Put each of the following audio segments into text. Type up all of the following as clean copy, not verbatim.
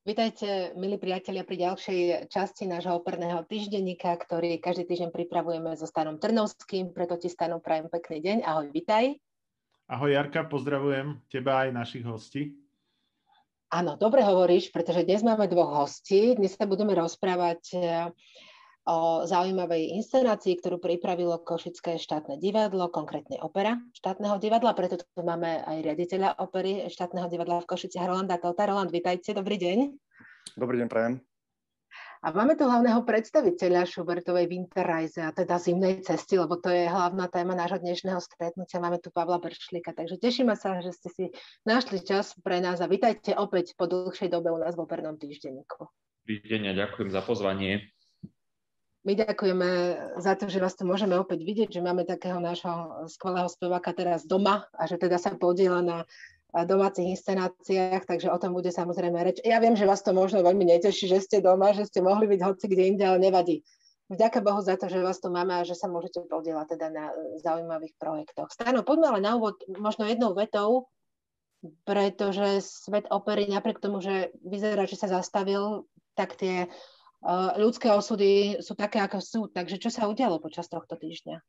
Vitajte, milí priatelia, pri ďalšej časti nášho operného týždenníka, ktorý každý týždeň pripravujeme so Stanom Trnovským. Preto ti, Stano, prajem pekný deň. Ahoj, vitaj. Ahoj, Jarka, pozdravujem teba aj našich hostí. Áno, dobre hovoríš, pretože dnes máme dvoch hostí. Dnes sa budeme rozprávať o zaujímavej inscenácii, ktorú pripravilo Košické štátne divadlo, konkrétne opera štátneho divadla. Preto tu máme aj riaditeľa opery štátneho divadla v Košiciach, Rolanda Tóta. Roland, vitajte, dobrý deň. Dobrý deň, prajem. A máme tu hlavného predstaviteľa Schubertovej Winterreise, a teda zimnej cesty, lebo to je hlavná téma nášho dnešného stretnutia. Máme tu Pavla Bršlíka, takže tešíme sa, že ste si našli čas pre nás a vitajte opäť po dlhšej dobe u nás v opernom týždenníku. Dobrý deň a ďakujem za pozvanie. My ďakujeme za to, že vás tu môžeme opäť vidieť, že máme takého nášho skvelého speváka teraz doma a že teda sa podieľa na domácich inscenáciách, takže o tom bude samozrejme reč. Ja viem, že vás to možno veľmi neteší, že ste doma, že ste mohli byť hoci kde inde, ale nevadí. Vďaka Bohu za to, že vás tu máme a že sa môžete podieľať teda na zaujímavých projektoch. Stano, poďme ale na úvod možno jednou vetou, pretože svet opery napriek tomu, že vyzerá, že sa zastavil, tak tie ľudské osudy sú také, ako sú. Takže čo sa udialo počas tohto týždňa?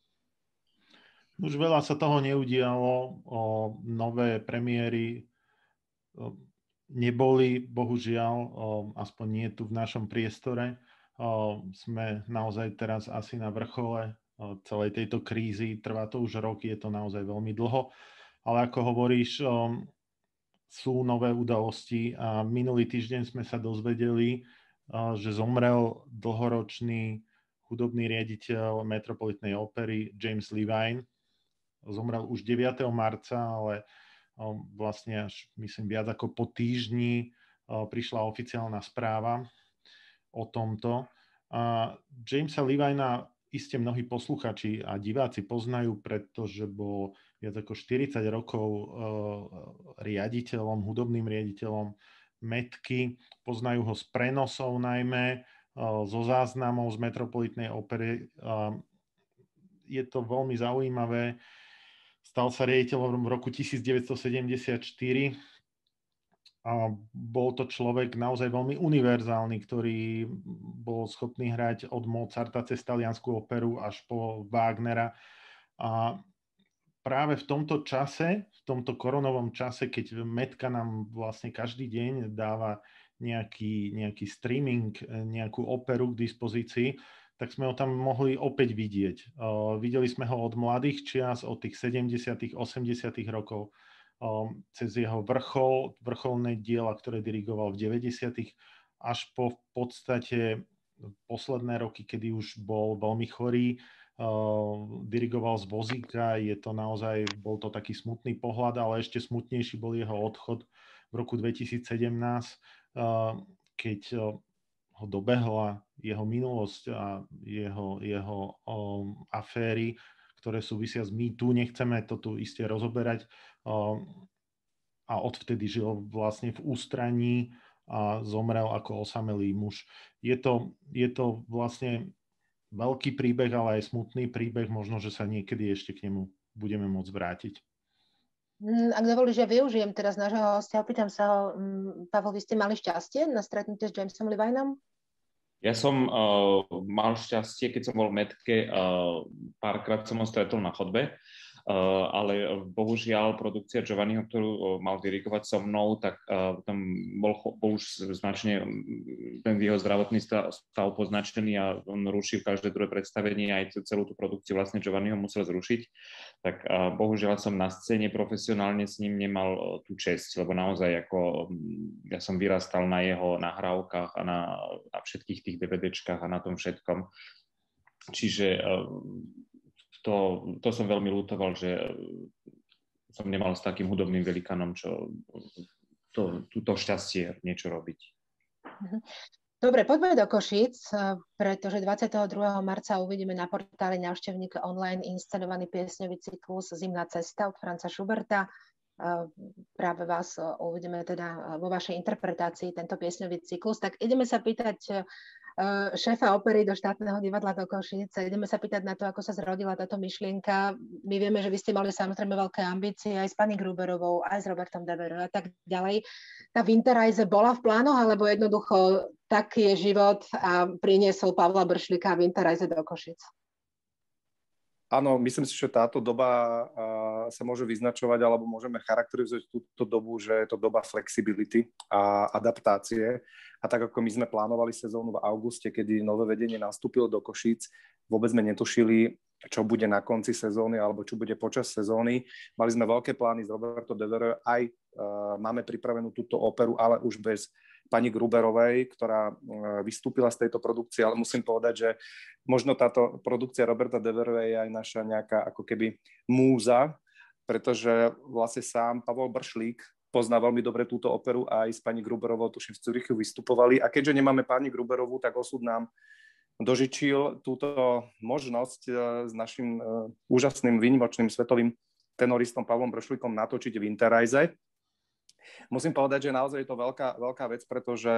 Už veľa sa toho neudialo. Nové premiéry neboli, bohužiaľ, aspoň nie tu v našom priestore. Sme naozaj teraz asi na vrchole celej tejto krízy. Trvá to už roky, je to naozaj veľmi dlho. Ale ako hovoríš, sú nové udalosti a minulý týždeň sme sa dozvedeli, že zomrel dlhoročný hudobný riaditeľ Metropolitnej opery James Levine. Zomrel už 9. marca, ale vlastne až myslím viac ako po týždni prišla oficiálna správa o tomto. Jamesa Levina iste mnohí posluchači a diváci poznajú, pretože bol viac ako 40 rokov riaditeľom, hudobným riaditeľom Metky, poznajú ho z prenosov najmä, zo záznamov z Metropolitnej opery. Je to veľmi zaujímavé. Stal sa riaditeľom v roku 1974 a bol to človek naozaj veľmi univerzálny, ktorý bol schopný hrať od Mozarta cez taliansku operu až po Wagnera. A práve v tomto čase, v tomto koronovom čase, keď Metka nám vlastne každý deň dáva nejaký streaming, nejakú operu k dispozícii, tak sme ho tam mohli opäť vidieť. Videli sme ho od mladých čias, od tých 70., 80. rokov, cez jeho vrcholné diela, ktoré dirigoval v 90., až po v podstate posledné roky, kedy už bol veľmi chorý, dirigoval z vozíka, bol to taký smutný pohľad, ale ešte smutnejší bol jeho odchod v roku 2017, keď ho dobehla jeho minulosť a jeho aféry, ktoré súvisia s MeToo. Nechceme to tu iste rozoberať. A odvtedy žil vlastne v ústraní a zomrel ako osamelý muž. Je to vlastne veľký príbeh, ale aj smutný príbeh. Možno, že sa niekedy ešte k nemu budeme môcť vrátiť. Ak dovolíš, ja využijem teraz nášho hostia, opýtam sa ho, Pavel, vy ste mali šťastie na stretnutie s Jamesom Levinom? Ja som mal šťastie, keď som bol v Metke, párkrát som ho stretol na chodbe, ale bohužiaľ produkcia Giovanniho, ktorú mal dirigovať so mnou, tak tam bol už značne ten jeho zdravotný stav poznačený a on rušil každé druhé predstavenie, aj celú tú produkciu vlastne Giovanniho musel zrušiť. Tak bohužiaľ som na scéne profesionálne s ním nemal tú česť, lebo naozaj ja som vyrastal na jeho nahrávkach a na všetkých tých DVDčkách a na tom všetkom. Čiže to som veľmi ľutoval, že som nemal s takým hudobným velikánom, čo túto šťastie niečo robiť. Dobre, poďme do Košíc, pretože 22. marca uvidíme na portáli Návštevník online inscenovaný piesňový cyklus Zimná cesta od Franza Schuberta. Práve vás uvidíme teda vo vašej interpretácii tento piesňový cyklus. Tak ideme sa pýtať šéfa opery do štátneho divadla do Košíc. Ideme sa pýtať na to, ako sa zrodila táto myšlienka. My vieme, že vy ste mali samozrejme veľké ambície aj s pani Gruberovou, aj s Robertom Devereux a tak ďalej. Tá Winterreise bola v plánoch, alebo jednoducho taký je život a priniesol Pavla Bršlíka Winterreise do Košíc? Áno, myslím si, že táto doba sa môže vyznačovať, alebo môžeme charakterizovať túto dobu, že je to doba flexibility a adaptácie. A tak ako my sme plánovali sezónu v auguste, kedy nové vedenie nastúpilo do Košíc, vôbec sme netušili, čo bude na konci sezóny alebo čo bude počas sezóny. Mali sme veľké plány s Robertom Devereux, aj máme pripravenú túto operu, ale už bez pani Gruberovej, ktorá vystúpila z tejto produkcie, ale musím povedať, že možno táto produkcia Roberta Devereux je aj naša nejaká ako keby múza, pretože vlastne sám Pavol Bršlík pozná veľmi dobre túto operu a aj s pani Gruberovou, tuším, v Zürichu vystupovali. A keďže nemáme pani Gruberovú, tak osud nám dožičil túto možnosť s našim úžasným, výnimočným svetovým tenoristom Pavlom Bršlíkom natočiť Winterreise. Musím povedať, že naozaj je to veľká vec, pretože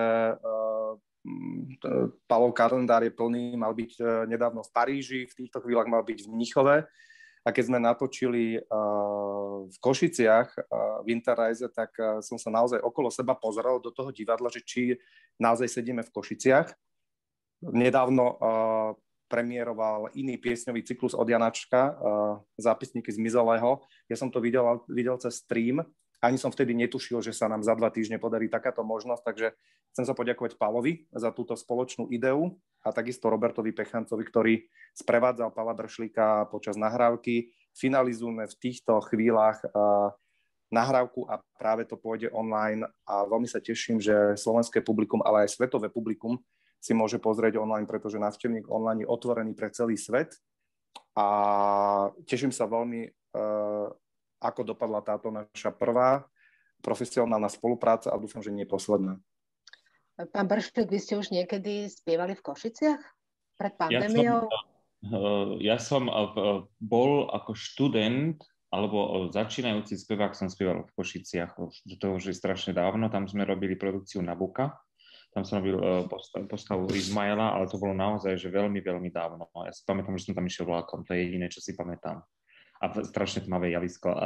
Pavlov kalendár je plný, mal byť nedávno v Paríži, v týchto chvíľach mal byť v Mníchove. A keď sme natočili v Košiciach Winterreise, tak som sa naozaj okolo seba pozrel do toho divadla, že či naozaj sedíme v Košiciach. Nedávno premiéroval iný piesňový cyklus od Janačka, Zápisníky zmizelého. Ja som to videl cez stream. Ani som vtedy netušil, že sa nám za 2 týždne podarí takáto možnosť, takže chcem sa poďakovať Pavlovi za túto spoločnú ideu a takisto Robertovi Pechancovi, ktorý sprevádzal Pavla Bršlíka počas nahrávky. Finalizujeme v týchto chvíľach nahrávku a práve to pôjde online a veľmi sa teším, že slovenské publikum, ale aj svetové publikum si môže pozrieť online, pretože návštevník online je otvorený pre celý svet a teším sa veľmi, ako dopadla táto naša prvá profesionálna spolupráca a dúfam, že nie posledná. Pán Bršlík, vy ste už niekedy spievali v Košiciach pred pandémiou? Ja som bol ako študent alebo začínajúci spevák som spieval v Košiciach. To už je strašne dávno. Tam sme robili produkciu Nabuka. Tam som robil postavu Izmaela, ale to bolo naozaj že veľmi, veľmi dávno. Ja si pamätám, že som tam išiel vlákom. To je jediné, čo si pamätám. A strašne tmavé javisko. A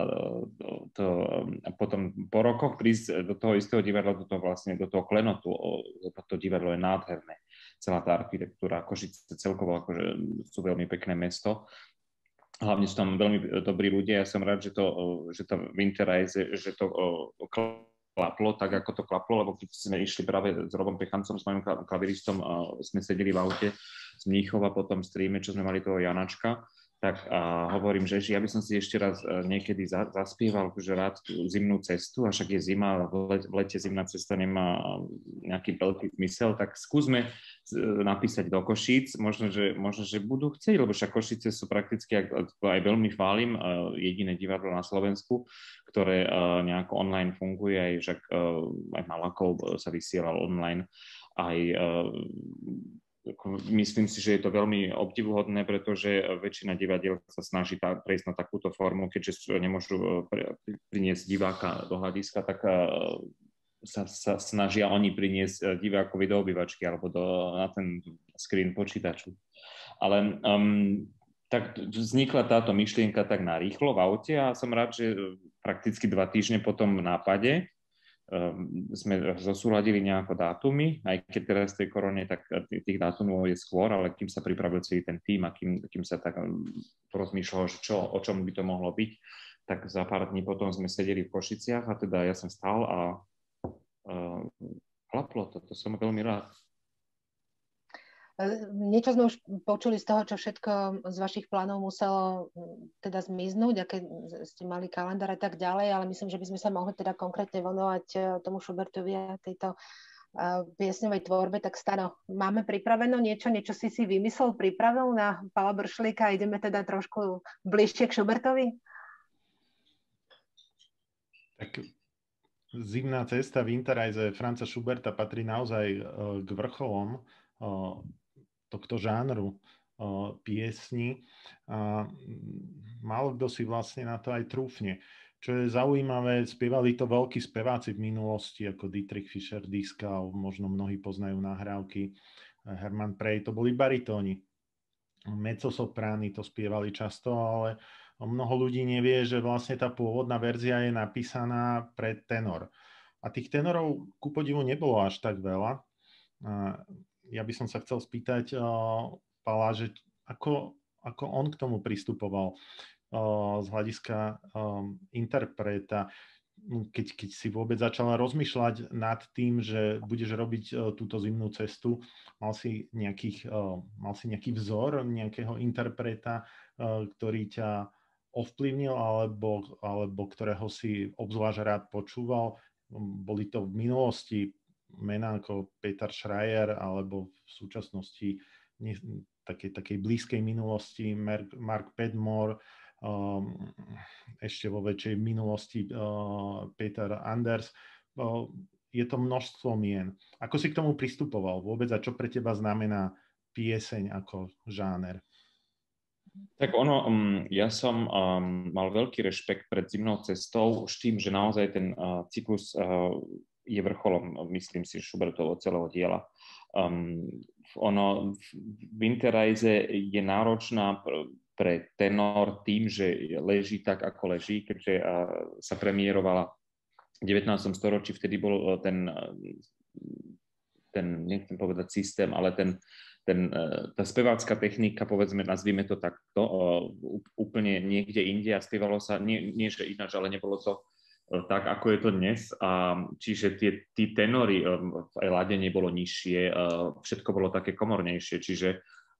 potom po rokoch prísť do toho istého divadla, do toho klenotu, to divadlo je nádherné. Celá tá architektúra, Košice celkovo akože sú veľmi pekné mesto. Hlavne sú tam veľmi dobrí ľudia. Ja som rád, že to Winterreise, že to klaplo tak, ako to klaplo, lebo keď sme išli práve s Robom Pechancom, s mojim klaviristom, sme sedeli v aute z Mníchova po tom streame, čo sme mali toho Janačka, tak hovorím, že ja by som si ešte raz niekedy zaspieval, že rád tú zimnú cestu, a však je zima, v lete zimná cesta nemá nejaký veľký zmysel, tak skúsme napísať do Košíc, možno, že budú chcieť, lebo však Košice sú prakticky, aj veľmi chválim, jediné divadlo na Slovensku, ktoré nejako online funguje, aj však aj Malakov sa vysielal online, aj myslím si, že je to veľmi obdivuhodné, pretože väčšina divadiel sa snaží prejsť na takúto formu, keďže nemôžu priniesť diváka do hľadiska, tak sa snažia oni priniesť divákovi do obývačky alebo na ten screen počítaču. Ale tak vznikla táto myšlienka tak narýchlo v aute a som rád, že prakticky 2 týždne po tom nápade sme zosúladili nejako dátumy, aj keď teraz v tej korone, tak tých dátumov je skôr, ale kým sa pripravil celý ten tím a kým sa tak rozmýšľalo, o čom by to mohlo byť, tak za pár dní potom sme sedeli v Košiciach a teda ja som stál a klaplo to som veľmi rád. Niečo sme už počuli z toho, čo všetko z vašich plánov muselo teda zmiznúť, aké ste mali kalendár a tak ďalej, ale myslím, že by sme sa mohli teda konkrétne venovať tomu Schubertovi a tejto piesňovej tvorbe. Tak Stano, máme pripraveno niečo si vymyslel, pripravil na Pavla Bršlíka? Ideme teda trošku bližšie k Schubertovi? Tak zimná cesta Winterreise Franza Schuberta patrí naozaj k vrcholom tohto žánru piesni a málo kto si vlastne na to aj trúfne. Čo je zaujímavé, spievali to veľkí speváci v minulosti, ako Dietrich Fischer-Dieskau, možno mnohí poznajú nahrávky Herman Prey, to boli baritóni. Mezzosoprány to spievali často, ale mnoho ľudí nevie, že vlastne tá pôvodná verzia je napísaná pre tenor. A tých tenorov ku podivu nebolo až tak veľa. Ja by som sa chcel spýtať Pala, že ako on k tomu pristupoval z hľadiska interpreta, keď si vôbec začala rozmýšľať nad tým, že budeš robiť túto zimnú cestu, mal si nejaký vzor nejakého interpreta, ktorý ťa ovplyvnil alebo ktorého si obzvlášť rád počúval? Boli to v minulosti mená ako Peter Schreier alebo v súčasnosti takej blízkej minulosti Mark Padmore, ešte vo väčšej minulosti Peter Anders. Je to množstvo mien. Ako si k tomu pristupoval vôbec a čo pre teba znamená pieseň ako žáner? Tak ja som mal veľký rešpekt pred zimnou cestou už tým, že naozaj ten cyklus je vrcholom, myslím si, Schubertovho celého diela. Winterreise je náročná pre tenor tým, že leží tak, ako leží, keďže sa premiérovala v 19. storočí, vtedy bol ten nechcem povedať systém, ale tá spevácka technika, povedzme, nazvime to takto, úplne niekde inde a spievalo sa, nie že ináč, ale nebolo to tak, ako je to dnes. Čiže tí tenory v ladení bolo nižšie, všetko bolo také komornejšie, čiže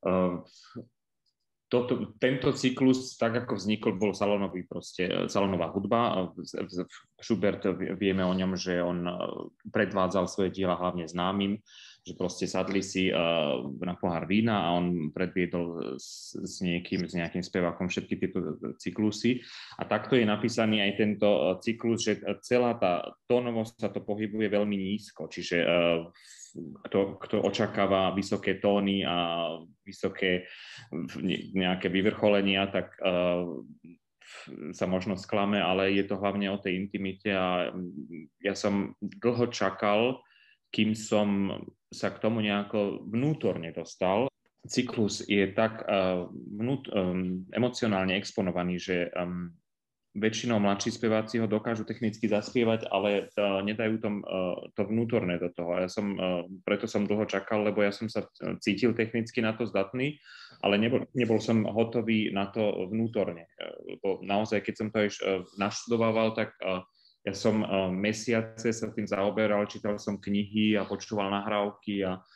tento cyklus, tak ako vznikol, bol salónová hudba. Schubert, vieme o ňom, že on predvádzal svoje diela hlavne známym, že proste sadli si na pohár vína a on predviedol s nejakým spevákom všetky tieto cyklusy. A takto je napísaný aj tento cyklus, že celá tá tónovosť sa to pohybuje veľmi nízko, čiže kto očakáva vysoké tóny a vysoké nejaké vyvrcholenia, tak sa možno sklame, ale je to hlavne o tej intimite a ja som dlho čakal, kým som sa k tomu nejako vnútorne dostal. Cyklus je tak emocionálne exponovaný, že väčšinou mladší speváci ho dokážu technicky zaspievať, ale nedajú to vnútorné do toho. Preto som dlho čakal, lebo ja som sa cítil technicky na to zdatný, ale nebol som hotový na to vnútorne. Lebo naozaj, keď som to už naštudovával, tak ja som mesiace sa tým zaoberal, čítal som knihy a počúval nahrávky a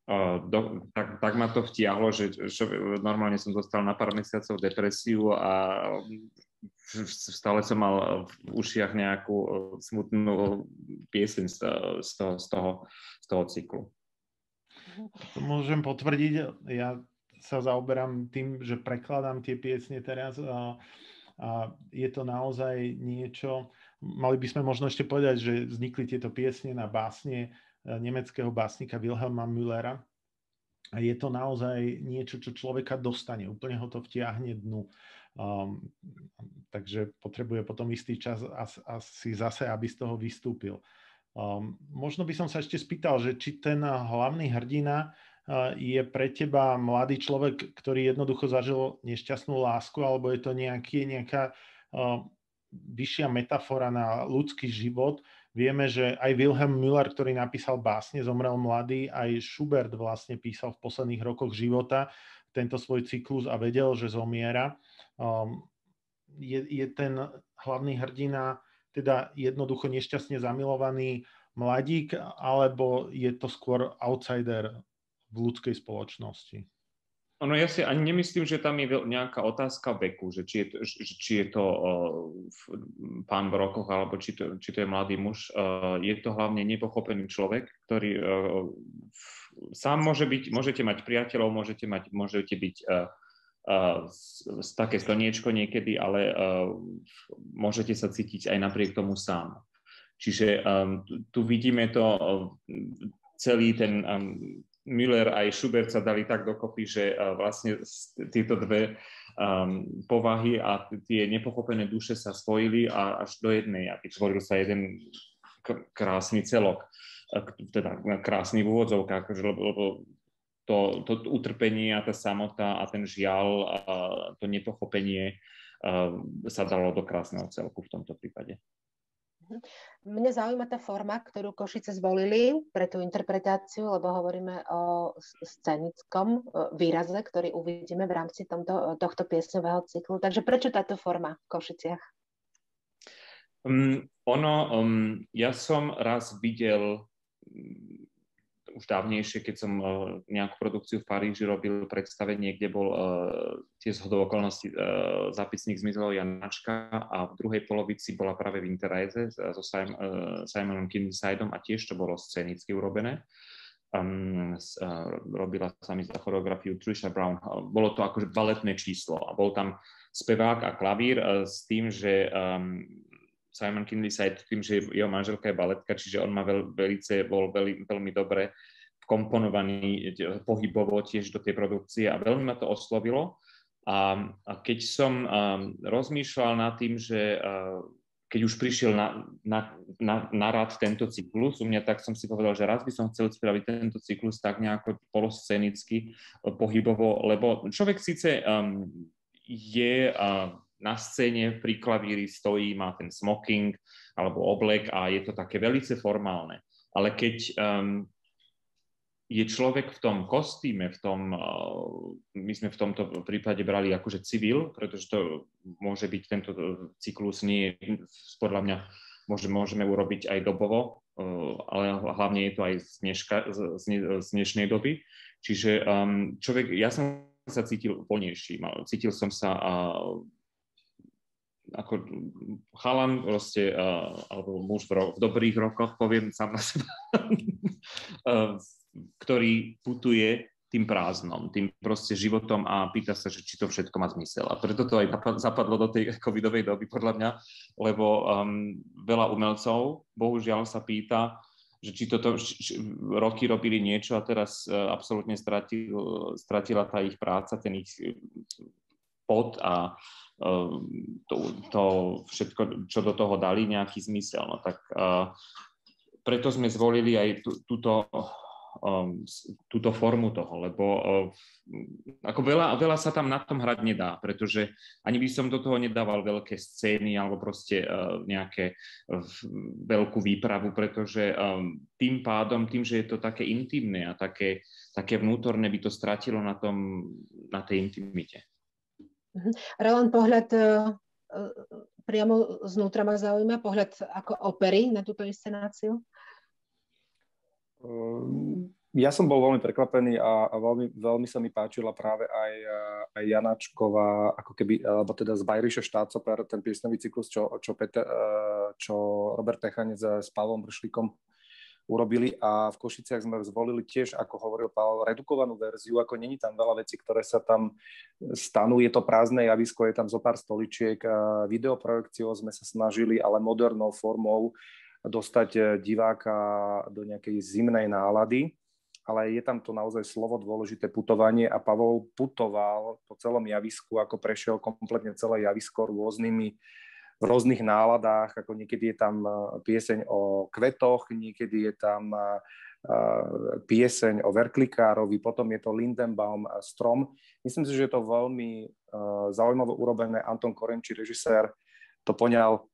tak ma to vtiahlo, že normálne som dostal na pár mesiacov depresiu a stále som mal v ušiach nejakú smutnú pieseň z toho cyklu. To môžem potvrdiť. Ja sa zaoberám tým, že prekladám tie piesne teraz a je to naozaj niečo. Mali by sme možno ešte povedať, že vznikli tieto piesne na básne nemeckého básnika Wilhelma Müllera. A je to naozaj niečo, čo človeka dostane. Úplne ho to vtiahne dnu. Takže potrebuje potom istý čas asi zase, aby z toho vystúpil. Možno by som sa ešte spýtal, že či ten hlavný hrdina je pre teba mladý človek, ktorý jednoducho zažil nešťastnú lásku, alebo je to nejaká vyššia metafora na ľudský život. Vieme, že aj Wilhelm Müller, ktorý napísal básne, zomrel mladý, aj Schubert vlastne písal v posledných rokoch života tento svoj cyklus a vedel, že zomiera. Je ten hlavný hrdina teda jednoducho nešťastne zamilovaný mladík, alebo je to skôr outsider v ľudskej spoločnosti? Ja si ani nemyslím, že tam je nejaká otázka veku, že či je to pán v rokoch, alebo či to je mladý muž. Je to hlavne nepochopený človek, ktorý sám môžete mať priateľov, môžete byť také slniečko niekedy, ale môžete sa cítiť aj napriek tomu sám. Čiže tu vidíme to celý ten Müller aj Schubert sa dali tak dokopy, že vlastne tieto dve povahy a tie nepochopené duše sa spojili a až do jednej a vytvoril sa jeden krásny celok, teda krásny v úvodzovkách, lebo to utrpenie a tá samota a ten žiaľ a to nepochopenie sa dalo do krásneho celku v tomto prípade. Mne zaujíma tá forma, ktorú Košice zvolili pre tú interpretáciu, lebo hovoríme o scenickom výraze, ktorý uvidíme v rámci tohto piesňového cyklu. Takže prečo táto forma v Košiciach? Ja som raz videl už dávnejšie, keď som nejakú produkciu v Paríži robil predstavenie, kde bol tiež zhodou okolností zápisník zmizol Janačka a v druhej polovici bola práve Winterreise so Simonom Kinsideom a tiež to bolo scénicky urobené. Robila sa mi za choreografiu Trisha Brown. Bolo to akože baletné číslo a bol tam spevák a klavír s tým, že Simon Kinside tým, že jeho manželka je baletka, čiže on bol veľmi dobre komponovaný pohybovo tiež do tej produkcie a veľmi ma to oslovilo. A keď som rozmýšľal nad tým, že keď už prišiel na rad tento cyklus u mňa, tak som si povedal, že raz by som chcel spraviť tento cyklus tak nejako poloscenicky, pohybovo, lebo človek síce je na scéne pri klavíri stojí, má ten smoking alebo oblek a je to také veľmi formálne. Ale keď je človek v tom kostýme, my sme v tomto prípade brali akože civil, pretože to môže byť tento cyklus, nie podľa mňa môžeme urobiť aj dobovo, ale hlavne je to aj z dnešnej doby. Čiže ja som sa cítil voľnejší, cítil som sa ako chalan proste, alebo muž v dobrých rokoch, poviem sám na seba, ktorý putuje tým prázdnom, tým proste životom a pýta sa, že či to všetko má zmysel. A preto to aj zapadlo do tej covidovej doby, podľa mňa, lebo veľa umelcov, bohužiaľ, sa pýta, že či toto roky robili niečo a teraz absolútne stratila tá ich práca, ten ich pot a to všetko, čo do toho dali, nejaký zmysel. No tak preto sme zvolili aj túto formu toho, lebo ako veľa sa tam na tom hrať nedá, pretože ani by som do toho nedával veľké scény alebo proste nejaké veľkú výpravu, pretože tým pádom, že je to také intimné a také vnútorné, by to stratilo na tej intimite. Roland, pohľad priamo znútra ma zaujíma, pohľad ako opery na túto inscenáciu? Ja som bol veľmi prekvapený a veľmi sa mi páčila práve aj Janačková, ako keby, alebo teda z Bayerische Staatsoper, ten piesňový cyklus, čo Robert Pechanec s Pavlom Bršlíkom urobili a v Košiciach sme zvolili tiež, ako hovoril Pavel, redukovanú verziu, ako není tam veľa vecí, ktoré sa tam stanú, je to prázdne javisko, je tam zo pár stoličiek, videoprojekciou sme sa snažili, ale modernou formou dostať diváka do nejakej zimnej nálady, ale je tam to naozaj slovo dôležité putovanie a Pavol putoval po celom javisku, ako prešiel kompletne celé javisko v rôznych náladách, ako niekedy je tam pieseň o kvetoch, niekedy je tam pieseň o verklikárovi, potom je to Lindenbaum strom. Myslím si, že je to veľmi zaujímavé urobené. Anton Korenči, režisér, to poňal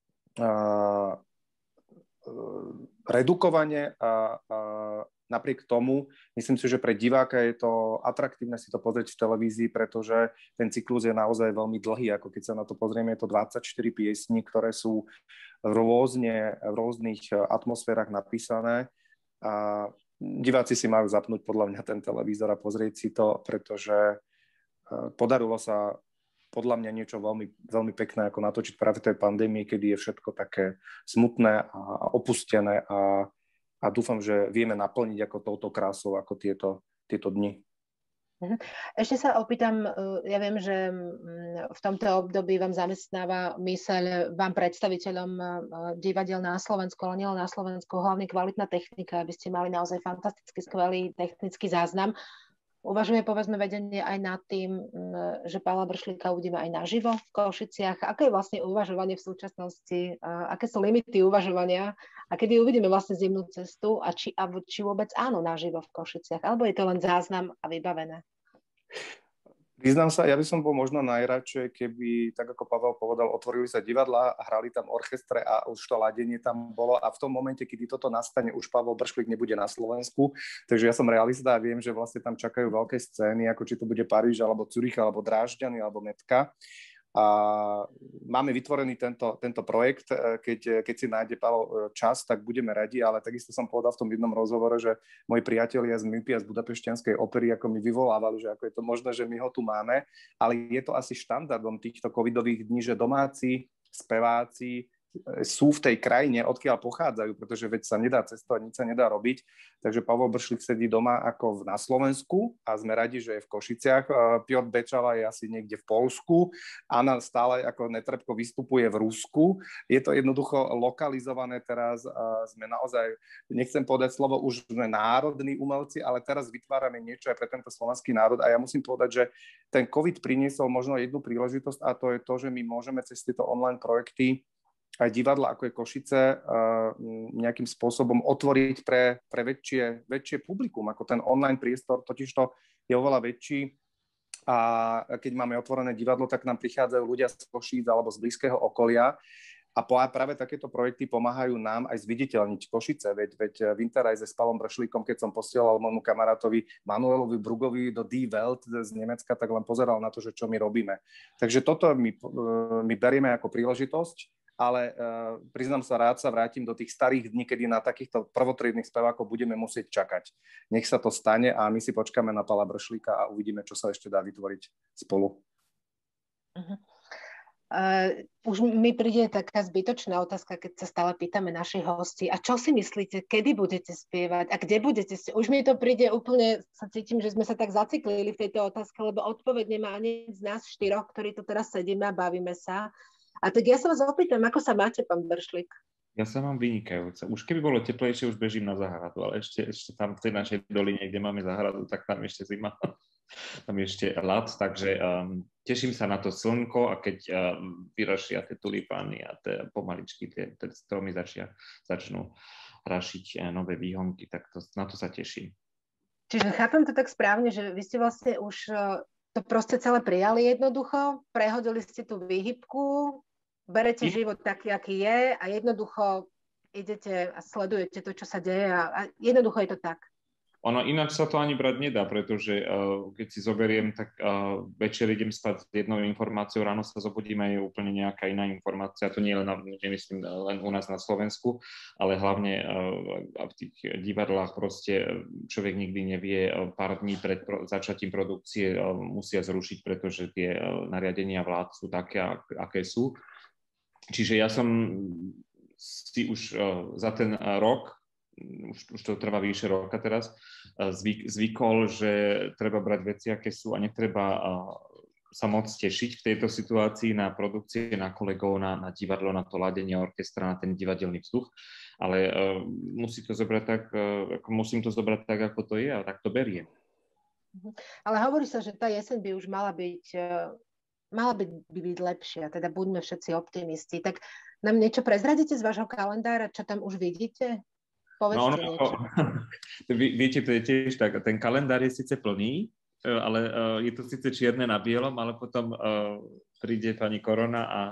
redukovane a napriek tomu, myslím si, že pre diváka je to atraktívne si to pozrieť v televízii, pretože ten cyklus je naozaj veľmi dlhý, ako keď sa na to pozrieme, je to 24 piesní, ktoré sú v rôznych atmosférach napísané a diváci si majú zapnúť podľa mňa ten televízor a pozrieť si to, pretože podarilo sa podľa mňa niečo veľmi, veľmi pekné, ako natočiť práve v tej pandémii, kedy je všetko také smutné a opustené a dúfam, že vieme naplniť ako touto krásou, ako tieto dni. Ešte sa opýtam, ja viem, že v tomto období vám zamestnáva myseľ vám predstaviteľom divadiel na Slovensku, ale nielen na Slovensku, hlavne kvalitná technika, aby ste mali naozaj fantasticky skvelý technický záznam. Uvažuje povedzme vedenie aj nad tým, že Pavla Bršlíka uvidíme aj naživo v Košiciach. Aké je vlastne uvažovanie v súčasnosti? Aké sú limity uvažovania? A kedy uvidíme vlastne zimnú cestu? A či vôbec áno naživo v Košiciach? Alebo je to len záznam a vybavené? Priznám sa, ja by som bol možno najradšej, keby, tak ako Pavel povedal, otvorili sa divadlá, hrali tam orchestre a už to ladenie tam bolo a v tom momente, kedy toto nastane, už Pavel Bršlík nebude na Slovensku, takže ja som realista a viem, že vlastne tam čakajú veľké scény, ako či to bude Paríž, alebo Zürich, alebo Drážďany, alebo Metka. A máme vytvorený tento projekt, keď si nájde Pavel čas, tak budeme radi, ale takisto som povedal v tom jednom rozhovore, že moji priatelia z MIPy a z Budapešťanskej opery ako mi vyvolávali, že ako je to možné, že my ho tu máme, ale je to asi štandardom týchto covidových dní, že domáci speváci sú v tej krajine, odkiaľ pochádzajú, pretože veď sa nedá cestovať, nič sa nedá robiť. Takže Pavol Bršlík sedí doma ako na Slovensku a sme radi, že je v Košiciach. Piotr Bečala je asi niekde v Poľsku. Anna stále ako Netrebko vystupuje v Rusku. Je to jednoducho lokalizované teraz. Sme naozaj, nechcem povedať slovo, už sme národní umelci, ale teraz vytvárame niečo aj pre tento slovenský národ. A ja musím povedať, že ten COVID priniesol možno jednu príležitosť a to je to, že my môžeme cez tieto online projekty aj divadla, ako je Košice, nejakým spôsobom otvoriť pre väčšie publikum, ako ten online priestor, totižto je oveľa väčší a keď máme otvorené divadlo, tak nám prichádzajú ľudia z Košíc alebo z blízkeho okolia a práve takéto projekty pomáhajú nám aj zviditeľniť Košice, veď Winterreise s Pavlom Bršlíkom, keď som posielal môjmu kamarátovi Manuelovi Brugovi do Die Welt z Nemecka, tak len pozeral na to, že čo my robíme. Takže toto my berieme ako príležitosť, ale priznám sa, rád sa vrátim do tých starých dní, kedy na takýchto prvotriednych spevákov budeme musieť čakať. Nech sa to stane a my si počkáme na Pavla Bršlíka a uvidíme, čo sa ešte dá vytvoriť spolu. Už mi príde taká zbytočná otázka, keď sa stále pýtame našich hostí. A čo si myslíte, kedy budete spievať a kde budete spievať? Už mi to príde úplne, sa cítim, že sme sa tak zaciklili v tejto otázke, lebo odpoveď nemá ani z nás štyroch, ktorí tu teraz sedíme a bavíme sa. A tak ja sa vás opýtam, ako sa máte, pán Bršlík? Ja sa mám vynikajúce. Už keby bolo teplejšie, už bežím na záhradu, ale ešte tam v tej našej doline, kde máme záhradu, tak tam ešte zima. Tam ešte ľad, takže teším sa na to slnko a keď vyrašia tie tulipány a pomaličky tie stromy začnú rašiť nové výhonky, tak na to sa teším. Čiže chápem to tak správne, že vy ste vlastne už to proste celé prijali jednoducho, prehodili ste tú výhybku, berete život taký, aký je a jednoducho idete a sledujete to, čo sa deje a jednoducho je to tak. Ono ináč sa to ani brať nedá, pretože keď si zoberiem, tak večer idem spať s jednou informáciou, ráno sa zobudím a je úplne nejaká iná informácia. To nie je nemyslím len u nás na Slovensku, ale hlavne v tých divadlách proste človek nikdy nevie, pár dní pred začatím produkcie musia zrušiť, pretože tie nariadenia vlád sú také, aké sú. Čiže ja som si už za ten rok, už to trvá vyše roka teraz, zvykol, že treba brať veci, aké sú a netreba sa moc tešiť v tejto situácii na produkcie, na kolegov, na divadlo, na to ladenie orchestra, na ten divadelný vzduch, ale musím to zobrať tak, ako to je a tak to beriem. Ale hovorí sa, že tá jeseň by už mala byť lepšia, teda buďme všetci optimisti. Tak nám niečo prezradíte z vášho kalendára, čo tam už vidíte? Povedzte niečo. Viete, to je tiež tak, ten kalendár je síce plný, ale je to síce čierne na bielom, ale potom príde pani korona a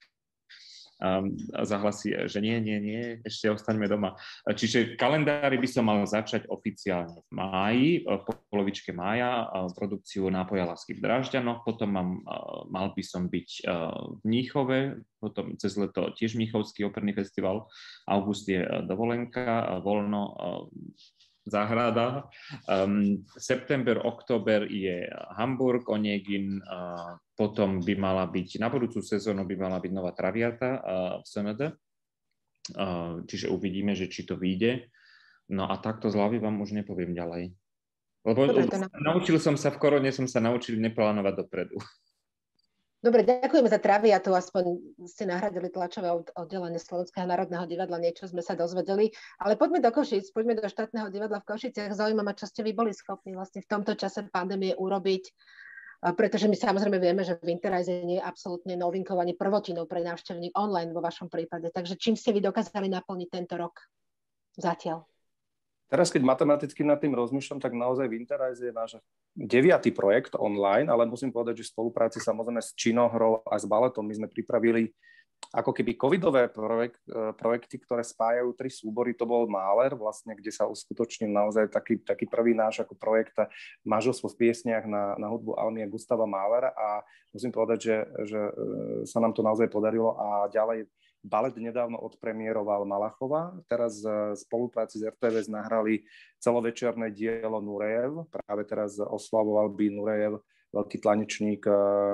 zahlasí, že nie, ešte ostaňme doma. Čiže kalendári by som mal začať oficiálne v máji, v polovičke mája, produkciu Nápoja lásky v Drážďanoch, potom mal by som byť v Mníchove, potom cez leto tiež Mníchovský operný festival, august je dovolenka, voľno, záhrada. September, október je Hamburg, Onegin, potom by mala byť, na budúcu sezónu by mala byť Nová Traviata v SND. Čiže uvidíme, že či to vyjde. No a takto z hlavy vám už nepoviem ďalej. Lebo naučil som sa v korone, som sa naučil neplánovať dopredu. Dobre, ďakujeme za traviatu, aspoň ste nahradili tlačové oddelenie Slovenského národného divadla, niečo sme sa dozvedeli, ale poďme do Košíc, poďme do štátneho divadla v Košiciach. Zaujíma ma, čo ste vy boli schopní vlastne v tomto čase pandémie urobiť, pretože my samozrejme vieme, že Winterreise nie je absolútne novinkou ani prvotinou pre návštevník online vo vašom prípade. Takže čím ste vy dokázali naplniť tento rok zatiaľ? Teraz, keď matematicky nad tým rozmýšľam, tak naozaj Winterreise je náš 9. projekt online, ale musím povedať, že v spolupráci samozrejme s činohrou a s baletom my sme pripravili ako keby covidové projekty, ktoré spájajú 3 súbory. To bol Máler, vlastne, kde sa uskutočnil naozaj taký prvý náš ako projekt Manželstvo v piesniach na hudbu Almy a Gustava Mahlera a musím povedať, že sa nám to naozaj podarilo a ďalej balet nedávno odpremieroval Malachova. Teraz v spolupráci s RTVS nahrali celovečerné dielo Nurejev. Práve teraz oslavoval by Nurejev, veľký tanečník,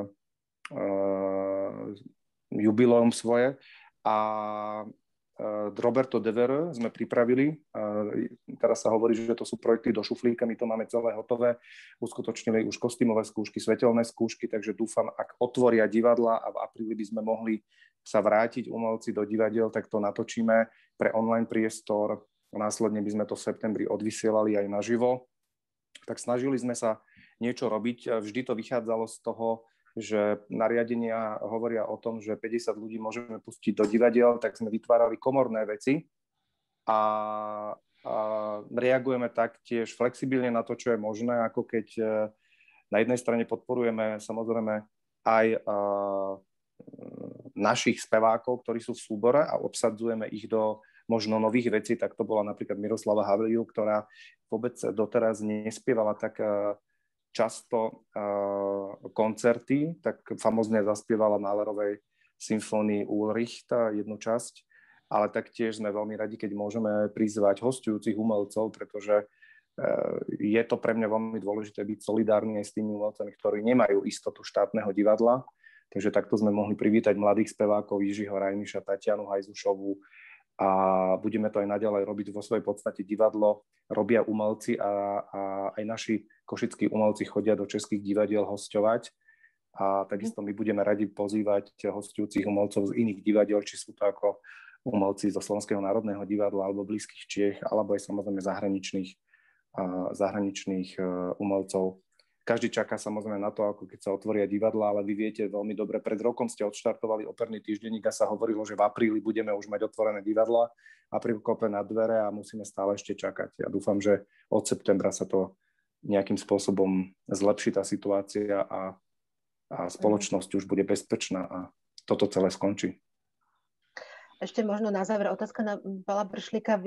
jubileum svoje. A Roberto Devere sme pripravili. Teraz sa hovorí, že to sú projekty do šuflíka, my to máme celé hotové. Uskutočnili už kostýmové skúšky, svetelné skúšky, takže dúfam, ak otvoria divadla a v apríli by sme mohli sa vrátiť umelci do divadiel, tak to natočíme pre online priestor. Následne by sme to v septembri odvysielali aj naživo. Tak snažili sme sa niečo robiť. Vždy to vychádzalo z toho, že nariadenia hovoria o tom, že 50 ľudí môžeme pustiť do divadiel, tak sme vytvárali komorné veci a reagujeme taktiež flexibilne na to, čo je možné, ako keď na jednej strane podporujeme samozrejme aj našich spevákov, ktorí sú v súbore a obsadzujeme ich do možno nových vecí, tak to bola napríklad Miroslava Havliu, ktorá vôbec doteraz nespievala tak často koncerty, tak famózne zaspievala Mahlerovej symfónii Ulrichta jednu časť, ale taktiež sme veľmi radi, keď môžeme prizvať hosťujúcich umelcov, pretože je to pre mňa veľmi dôležité byť solidárny aj s tými umelcami, ktorí nemajú istotu štátneho divadla. Takže takto sme mohli privítať mladých spevákov Jiřího Rajmiša, Tatianu Hajzušovú a budeme to aj naďalej robiť vo svojej podstate divadlo. Robia umelci a aj naši košickí umelci chodia do českých divadiel hosťovať a takisto my budeme radi pozývať hosťujúcich umelcov z iných divadiel, či sú to ako umelci zo Slovenského národného divadla alebo blízkych Čiech, alebo aj samozrejme zahraničných umelcov. Každý čaká samozrejme na to, ako keď sa otvoria divadla, ale vy viete veľmi dobre, pred rokom ste odštartovali operný týždenník a sa hovorilo, že v apríli budeme už mať otvorené divadla. Apríl kope na dvere a musíme stále ešte čakať. Ja dúfam, že od septembra sa to nejakým spôsobom zlepší tá situácia a spoločnosť už bude bezpečná a toto celé skončí. Ešte možno na záver otázka na Pala Bršlíka.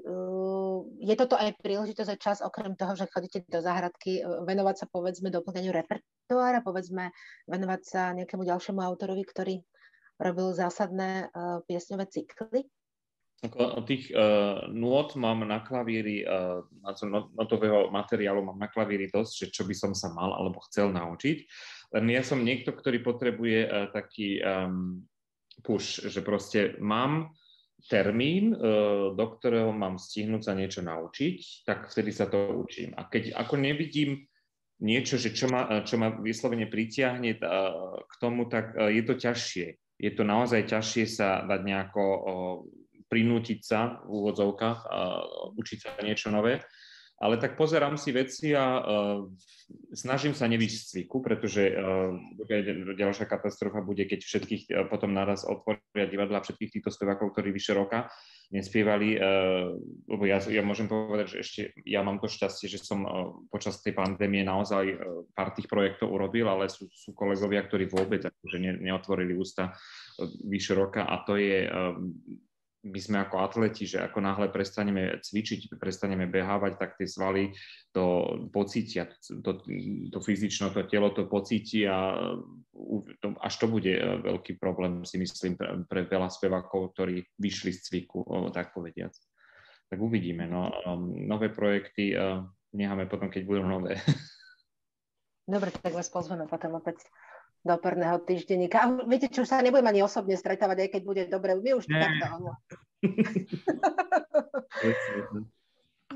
Je toto aj príležitosť a čas, okrem toho, že chodíte do záhradky, venovať sa povedzme doplňaniu repertoára, povedzme venovať sa nejakému ďalšiemu autorovi, ktorý robil zásadné piesňové cykly? Tých nôt mám na klavíri, notového materiálu mám na klavíri dosť, že čo by som sa mal alebo chcel naučiť. Len ja som niekto, ktorý potrebuje taký push, že proste mám termín, do ktorého mám stihnúť sa niečo naučiť, tak vtedy sa to učím. A keď ako nevidím niečo, že čo ma vyslovene pritiahne k tomu, tak je to ťažšie. Je to naozaj ťažšie sa dať nejako prinútiť sa v úvodzovkách a učiť sa niečo nové. Ale tak pozerám si veci a snažím sa nebyť z cviku, pretože ďalšia katastrofa bude, keď všetkých potom naraz otvoria divadla všetkých týchto spevákov, ktorí vyše roka nespievali. Lebo ja môžem povedať, že ešte ja mám to šťastie, že som počas tej pandémie naozaj pár tých projektov urobil, ale sú kolegovia, ktorí vôbec akože neotvorili ústa vyše roka a to je... My sme ako atleti, že ako náhle prestaneme cvičiť, prestaneme behávať, tak tie svaly to pocítia, to fyzično, to telo to pocíti a až to bude veľký problém, si myslím, pre veľa spevákov, ktorí vyšli z cviku, tak povediac. Tak uvidíme. No, nové projekty necháme potom, keď budú nové. Dobre, tak vás pozveme potom opäť do operného týždenníka. A viete čo, už sa nebudem ani osobne stretávať, aj keď bude dobre. My už takto. Dobre.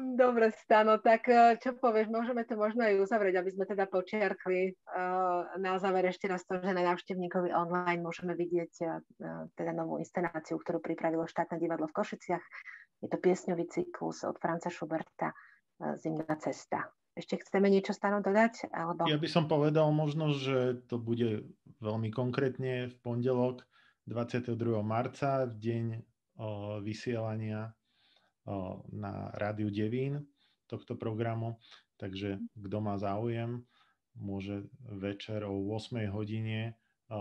Dobre, Stano, tak čo povieš, môžeme to možno aj uzavrieť, aby sme teda počiarkli na záver ešte raz to, že na návštevníkovi online môžeme vidieť teda novú inscenáciu, ktorú pripravilo Štátne divadlo v Košiciach. Je to piesňový cyklus od Franza Schuberta Zimná cesta. Ešte chceme niečo, Stano, dodať? Alebo... Ja by som povedal možno, že to bude veľmi konkrétne v pondelok 22. marca, v deň vysielania na Rádiu Devín tohto programu, takže kto má záujem, môže večer o 8 hodine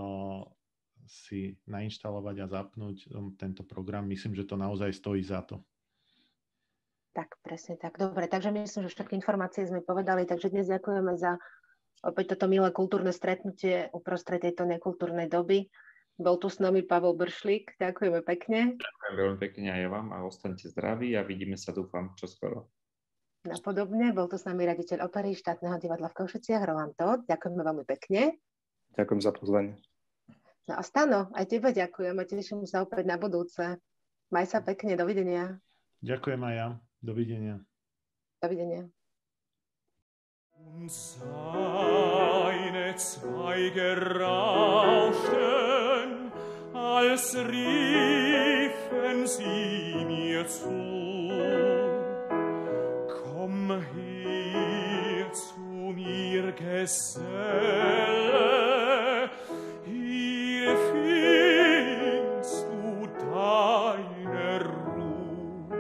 si nainštalovať a zapnúť tento program. Myslím, že to naozaj stojí za to. Tak, presne tak. Dobre, takže myslím, že všetky informácie sme povedali, takže dnes ďakujeme za opäť toto milé kultúrne stretnutie uprostred tejto nekultúrnej doby. Bol tu s nami Pavol Bršlík. Ďakujeme pekne. Ďakujem veľmi pekne aj vám a ostaňte zdraví a vidíme sa, dúfam, čoskoro. Napodobne. Bol tu s nami riaditeľ opery Štátneho divadla v Košiciach, Roland Todt. Ďakujeme veľmi pekne. Ďakujem za pozvanie. No a Stano, aj tebe ďakujem a teším sa opäť na budúce. Maj sa pekne. Dovidenia. Ďakujem aj ja. Dovidenia. Dovidenia. Seine Zweige rauschten, als riefen sie mir zu. Komm her zu mir, Geselle, hier findest du deine Ruhe.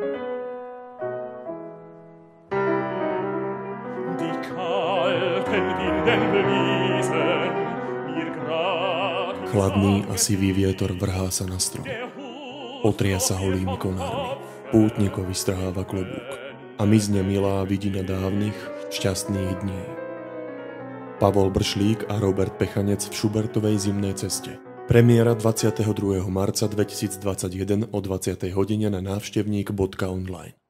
Die kalten Winden bliesen mir grad. Chladný a sivý vietor vrhá sa na strom. Otria sa holými konármi. Pútnikovi strháva klobúk. A mizne milá vidina dávnych, šťastných dní. Pavol Bršlík a Robert Pechanec v Schubertovej Zimnej ceste. Premiéra 22. marca 2021 o 20. hodine na návštevník.online.